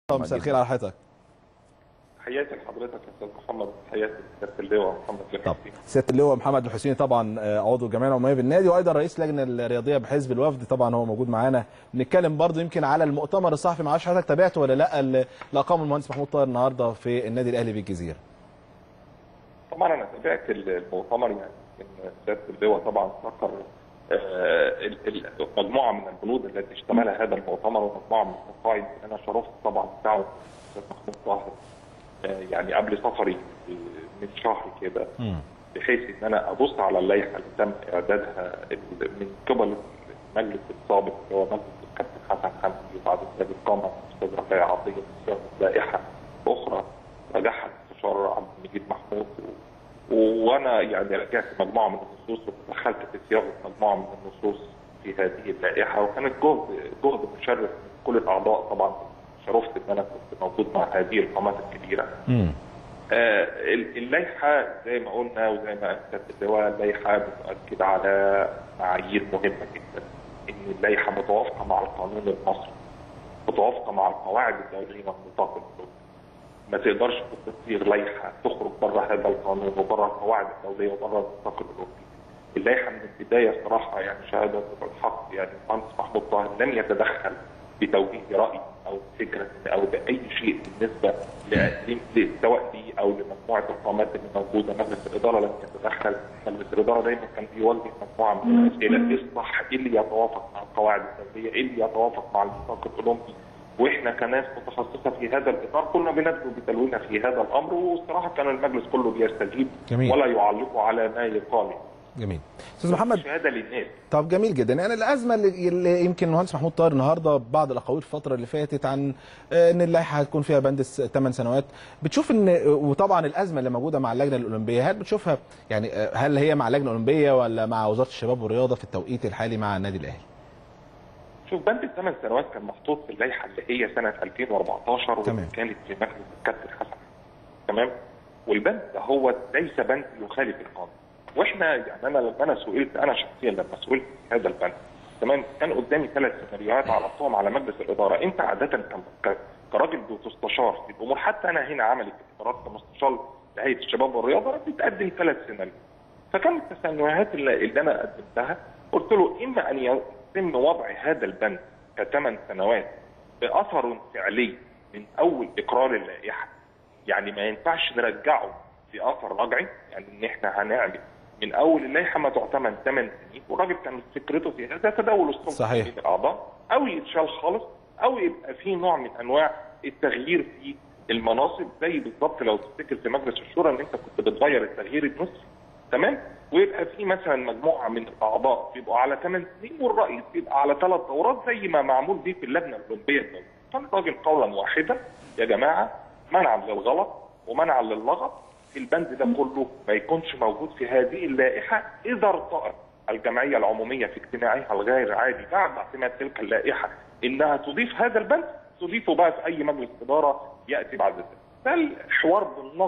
مساء الخير على حضرتك. تحياتي لحضرتك يا استاذ محمد، تحياتي لسياده اللواء محمد الحسيني. سياده اللواء محمد الحسيني طبعا عضو الجمعيه العموميه بالنادي وايضا رئيس اللجنه الرياضيه بحزب الوفد، طبعا هو موجود معانا. نتكلم برضو يمكن على المؤتمر الصحفي، ما اعرفش حضرتك تابعته ولا لا، اللي اقامه المهندس محمود طاهر النهارده في النادي الاهلي بالجزيره. طبعا انا تابعت المؤتمر، يعني ان سياده اللواء طبعا ذكر مجموعه من البنود التي اشتملها هذا المؤتمر ومجموعه من القواعد. انا شرفت طبعا دعوه الاستاذ محمود طاهر يعني قبل سفري من شهر كده، بحيث ان انا ابص على اللائحه اللي تم اعدادها من قبل المجلس السابق اللي هو مجلس الكابتن حسن حمدي، وبعد ذلك قام الاستاذ رفاعي عطيه بصياغه لائحه اخرى رجعها المستشار عبد المجيد محمود، وانا يعني رجعت مجموعه من النصوص ودخلت في صياغه مجموعه من النصوص في هذه اللائحه، وكانت جهد مشرف من كل الاعضاء. طبعا شرفت ان انا كنت موجود مع هذه القامات الكبيره. اللائحه زي ما قلنا وزي ما اكدت اللواء، اللائحه بتؤكد على معايير مهمه جدا، ان اللائحه متوافقه مع القانون المصري، متوافقه مع القواعد الدوليه والنطاق الدولي. ما تقدرش تصيغ لائحه تخرج بره هذا القانون وبره القواعد الدوليه وبره النطاق الاوروبي. اللائحه من البدايه صراحه يعني شهاده الحق، يعني المهندس محمود طاهر لم يتدخل بتوجيه راي او فكره او باي شيء بالنسبه سواء لي او لمجموعه القامات اللي موجوده. مجلس الاداره لم يتدخل، مجلس الاداره دايما كان بيوجه مجموعه من الاسئله: ايه الصح؟ ايه اللي يتوافق مع القواعد الدوليه؟ ايه اللي يتوافق مع النطاق الاولمبي؟ واحنا كناس متخصصه في هذا الاطار كنا بندعو بتلويننا في هذا الامر، والصراحه كان المجلس كله بيستجيب. جميل. ولا يعلق على ما يقال. جميل. استاذ محمد، شهاده للناس. طب جميل جدا. يعني الازمه اللي يمكن المهندس محمود طاهر النهارده بعض الاقاويل الفتره اللي فاتت عن ان اللائحه هتكون فيها بند 8 سنوات، بتشوف ان وطبعا الازمه اللي موجوده مع اللجنه الاولمبيه، هل بتشوفها يعني هل هي مع اللجنه الاولمبيه ولا مع وزاره الشباب والرياضه في التوقيت الحالي مع النادي الاهلي؟ شوف، بند 8 سنوات كان محطوط في اللائحه اللي هي سنه 2014 وكانت في مجلس الكابتن حسن. تمام؟ والبند ده هو ليس بند يخالف القانون. واحنا يعني انا لما انا سئلت، انا شخصيا لما سئلت في هذا البند، تمام، كان قدامي 3 سيناريوهات عرضتهم على مجلس الاداره. انت عاده كراجل بتستشار في الامور، حتى انا هنا عملي في الادارات كمستشار لهيئه الشباب والرياضه بتقدم 3 سيناريوهات. فكانت السيناريوهات اللي انا قدمتها قلت له: اما ان يتم وضع هذا البند ك8 سنوات باثر فعلي من اول اقرار اللائحه، يعني ما ينفعش نرجعه في اثر رجعي، يعني ان احنا هنعمل من اول اللائحه ما تعتمد 8 سنين، والراجل كان فكرته في هذا تداول السلطه بين الاعضاء، او يتشال خالص، او يبقى في نوع من انواع التغيير في المناصب، زي بالظبط لو تفتكر في مجلس الشورى ان انت كنت بتغير التغيير النصفي، تمام؟ ويبقى في مثلا مجموعه من الاعضاء بيبقوا على 8 سنين والرئيس بيبقى على 3 دورات زي ما معمول به في اللجنه الاولمبيه الدوليه. كان الراجل قولا واحدا: يا جماعه، منعا للغلط ومنعا للغط، البند ده كله ما يكونش موجود في هذه اللائحه. اذا ارتأت الجمعيه العموميه في اجتماعها الغير عادي بعد اعتماد تلك اللائحه انها تضيف هذا البند، تضيفه بقى في اي مجلس اداره ياتي بعد ذلك. ده الحوار بالنص،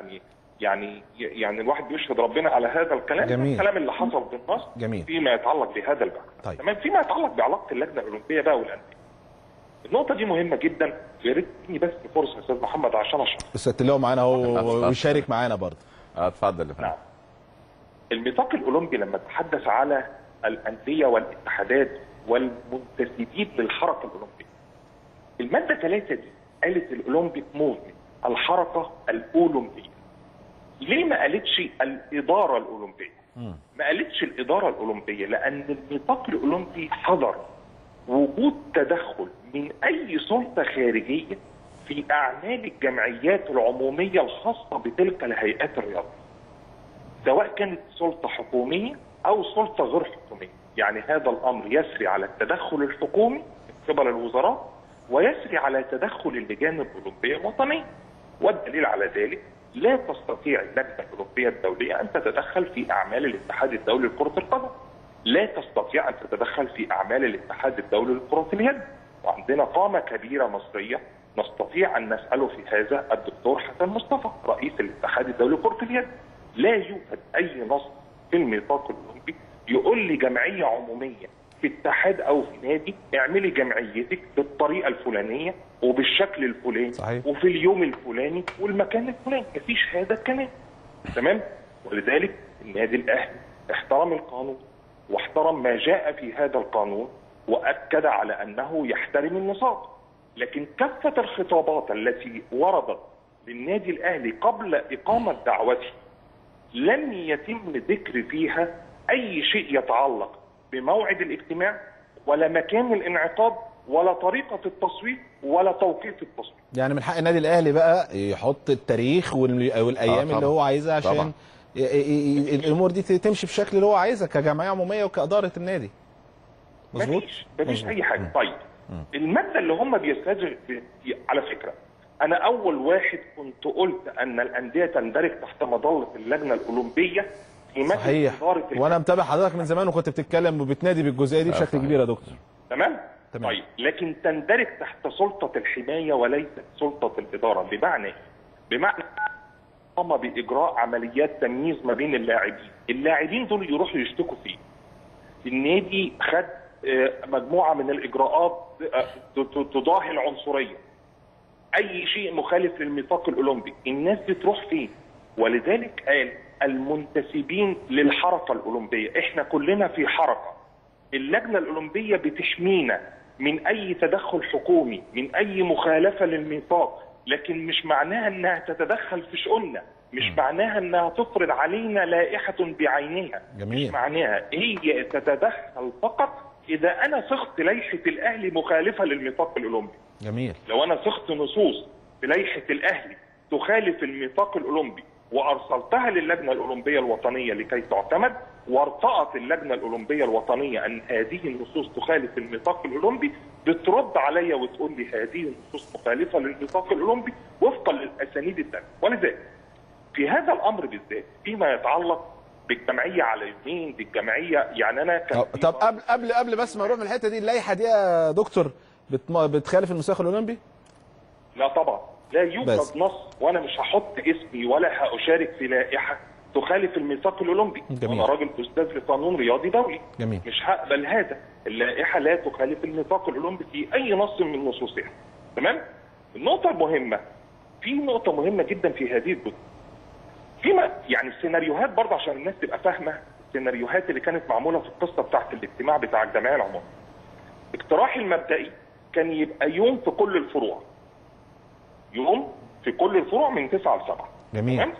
يعني الواحد بيشهد ربنا على هذا الكلام. جميل. الكلام اللي حصل بالنص. جميل. فيما يتعلق بهذا البند. طيب. تمام. فيما يتعلق بعلاقه اللجنه الاولمبيه بقى والانديه، النقطة دي مهمة جدا، يا ريت تديني بس فرصة يا استاذ محمد عشان اشرح. استاذ اللواء معانا اهو ويشارك معانا برضه. اتفضل يا فندم. نعم. الميثاق الاولمبي لما تحدث على الاندية والاتحادات والمنتسبين للحركة الاولمبية، المادة 3 دي قالت الاولمبيك موفمنت، الحركة الاولمبية. ليه ما قالتش الإدارة الأولمبية؟ ما قالتش الإدارة الأولمبية لأن الميثاق الأولمبي حظر وجود تدخل من أي سلطة خارجية في أعمال الجمعيات العمومية الخاصة بتلك الهيئات الرياضية، سواء كانت سلطة حكومية أو سلطة غير حكومية. يعني هذا الأمر يسري على التدخل الحكومي من قبل الوزارات، ويسري على تدخل اللجان الأولمبية الوطنية. والدليل على ذلك: لا تستطيع اللجنة الأولمبية الدولية أن تتدخل في أعمال الاتحاد الدولي لكرة القدم، لا تستطيع أن تتدخل في أعمال الاتحاد الدولي لكرة اليد. وعندنا قامة كبيرة مصرية نستطيع أن نسأله في هذا، الدكتور حسن مصطفى رئيس الاتحاد الدولي لكرة اليد. لا يوجد أي نص في الميثاق الأولمبي يقول لي جمعية عمومية في اتحاد او في نادي اعملي جمعيتك بالطريقه الفلانيه وبالشكل الفلاني صحيح. وفي اليوم الفلاني والمكان الفلاني، مفيش هذا الكلام. تمام؟ ولذلك النادي الاهلي احترم القانون واحترم ما جاء في هذا القانون واكد على انه يحترم النصاب. لكن كافه الخطابات التي وردت للنادي الاهلي قبل اقامه دعوته لم يتم ذكر فيها اي شيء يتعلق بموعد الاجتماع ولا مكان الانعقاد ولا طريقه التصويت ولا توقيت التصويت. يعني من حق النادي الاهلي بقى يحط التاريخ والايام اللي هو عايزها عشان الامور دي تمشي بالشكل اللي هو عايزها كجمعيه عموميه وكاداره النادي. مظبوط؟ مفيش اي حاجه. طيب الماده اللي هم بيستهدفوا، على فكره انا اول واحد كنت قلت ان الانديه تندرج تحت مظله اللجنه الاولمبيه في مجلس صحيح، وانا متابع حضرتك من زمان وكنت بتتكلم وبتنادي بالجزئيه دي بشكل كبير يا دكتور. تمام؟ طيب لكن تندرج تحت سلطه الحمايه وليست سلطه الاداره. بمعنى ايه؟ بمعنى قام باجراء عمليات تمييز ما بين اللاعبين دول يروحوا يشتكوا فيه. النادي خد مجموعه من الاجراءات تضاهي العنصريه. اي شيء مخالف للميثاق الاولمبي، الناس بتروح فيه. ولذلك قال المنتسبين للحركه الاولمبيه، احنا كلنا في حركه. اللجنه الاولمبيه بتحمينا من اي تدخل حكومي، من اي مخالفه للميثاق، لكن مش معناها انها تتدخل في شؤوننا، مش معناها انها تفرض علينا لائحه بعينها. جميل. مش معناها، هي تتدخل فقط اذا انا صغت لائحه الاهلي مخالفه للميثاق الاولمبي. جميل. لو انا صغت نصوص في لائحه الاهلي تخالف الميثاق الاولمبي وارسلتها للجنه الاولمبيه الوطنيه لكي تعتمد، وارتأت اللجنه الاولمبيه الوطنيه ان هذه النصوص تخالف الميثاق الاولمبي، بترد عليا وتقول لي هذه النصوص مخالفه للميثاق الاولمبي وفقا للاسانيد الثانيه. ولذلك في هذا الامر بالذات فيما يتعلق بالجمعيه على يومين، بالجمعيه يعني انا طب قبل بس ما نروح من الحته دي، اللائحه دي يا دكتور بتخالف الميثاق الاولمبي؟ لا طبعا، لا يوجد نص، وانا مش هحط اسمي ولا هاشارك في لائحه تخالف الميثاق الاولمبي. انا راجل استاذ لقانون رياضي دولي. جميل. مش هقبل هذا. اللائحه لا تخالف الميثاق الاولمبي في اي نص من نصوصها. تمام؟ النقطه المهمه، في نقطه مهمه جدا في هذه الجزء. فيما يعني السيناريوهات برضه عشان الناس تبقى فاهمه السيناريوهات اللي كانت معموله في القصه بتاعت الاجتماع بتاع الجمعيه العموميه. اقتراحي المبدئي كان يبقى يوم في كل الفروع. يوم في كل الفروع من 9 ل 7. جميل. تمام؟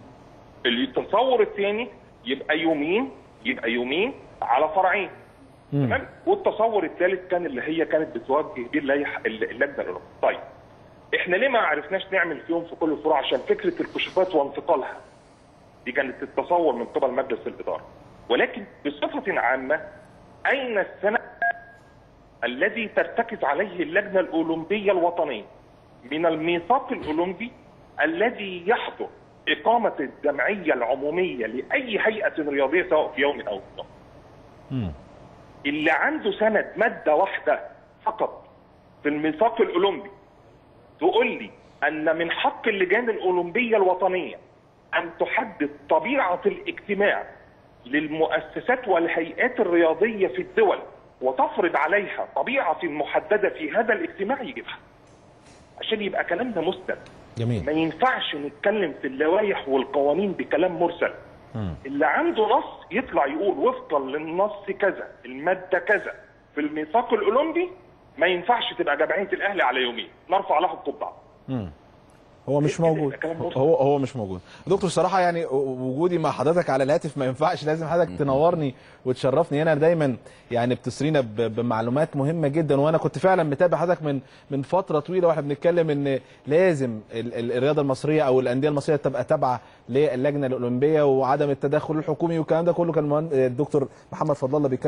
التصور الثاني يبقى يومين على فرعين. تمام؟ والتصور الثالث كان اللي هي كانت بتوجه بيه اللجنه الاولمبيه. طيب احنا ليه ما عرفناش نعمل في يوم في كل الفروع؟ عشان فكره الكشوفات وانتقالها دي كانت التصور من قبل مجلس الاداره. ولكن بصفه عامه اين السند الذي ترتكز عليه اللجنه الاولمبيه الوطنيه من الميثاق الاولمبي الذي يحظر اقامه الجمعيه العموميه لاي هيئه رياضيه سواء في يوم او في يوم؟ اللي عنده سند ماده واحده فقط في الميثاق الاولمبي تقول لي ان من حق اللجان الاولمبيه الوطنيه ان تحدد طبيعه الاجتماع للمؤسسات والهيئات الرياضيه في الدول وتفرض عليها طبيعه محدده في هذا الاجتماع، يجيبها عشان يبقى كلامنا مستند. جميل. ما ينفعش نتكلم في اللوائح والقوانين بكلام مرسل. اللي عنده نص يطلع يقول وفقا للنص كذا، الماده كذا في الميثاق الاولمبي، ما ينفعش تبقى جمعيه الاهلي على يومين نرفع لها القبعه. هو مش موجود. هو مش موجود. دكتور صراحه يعني وجودي مع حضرتك على الهاتف ما ينفعش، لازم حضرتك تنورني وتشرفني هنا. دايما يعني بتسرينا بمعلومات مهمه جدا، وانا كنت فعلا متابع حضرتك من فتره طويله واحنا بنتكلم ان لازم الرياضه المصريه او الانديه المصريه تبقى تابعه للجنه الاولمبيه وعدم التدخل الحكومي، والكلام ده كله كان الدكتور محمد فضل الله